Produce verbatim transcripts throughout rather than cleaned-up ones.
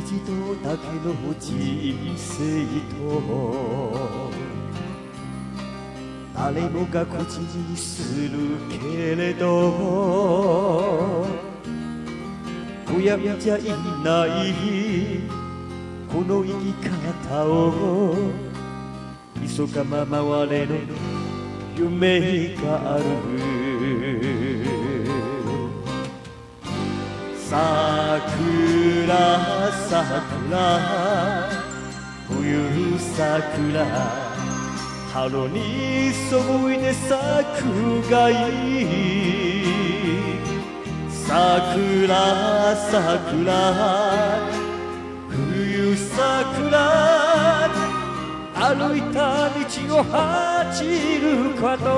一度だけの人生と誰もが口にするけれど悔やみじゃいないこの生き方を急がま回れの夢がある桜桜冬桜春にそいで咲くがいい桜桜冬桜歩いた道を走る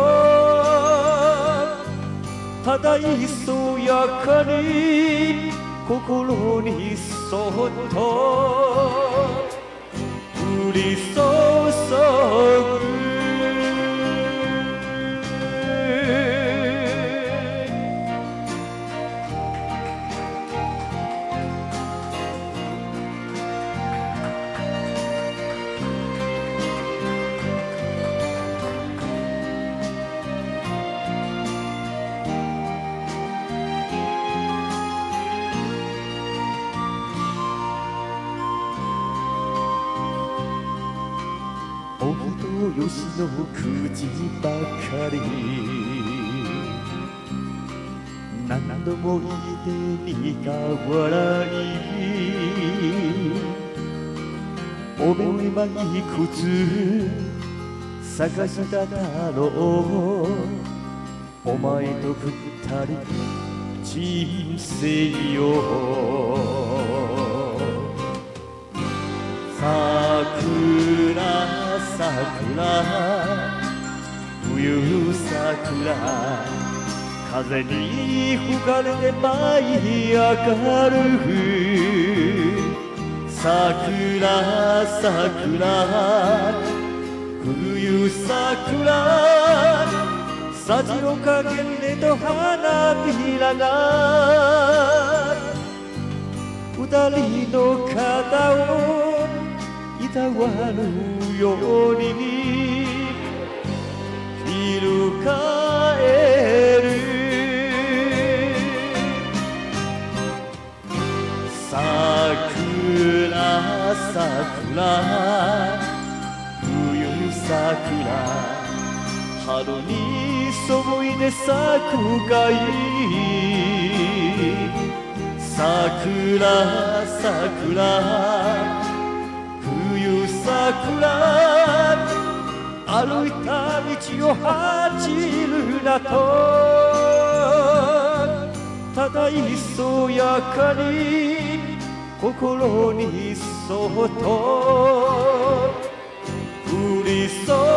ことただいそやかに心にそっと降り注ぐお人よしの口ばかり何度も言って苦笑いおめまいくつ探しただろうお前と二人人生よ桜桜冬桜風に吹かれて舞い上がる桜桜冬桜さじをかけれと花びらが二人の肩をいたわるように翻る桜桜冬桜春にそいで咲くがいい桜桜冬桜歩いた道を走るなとただいそやかに心にそっと降り注ぐ